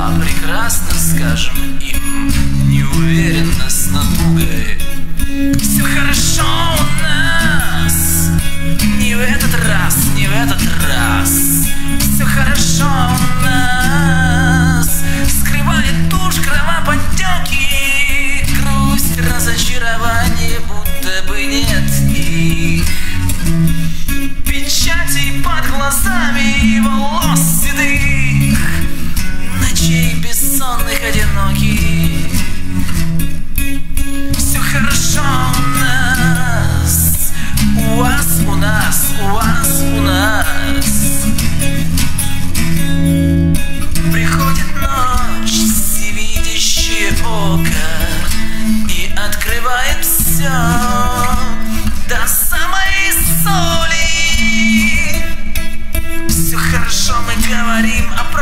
слова прекрасно скажем им, неуверенно с натугой. Все хорошо у нас, не в этот раз, не в этот раз. Все хорошо у нас, скрывает тушь кровоподтеки, грусть, разочарование, будто бы нет их. Печати под глазами, волос седых, ночей бессонных, одиноких. Все хорошо у нас, у вас, у нас, у вас, у нас. Приходит ночь, всевидящее око, и открывает все до самой соли. Все хорошо, мы говорим о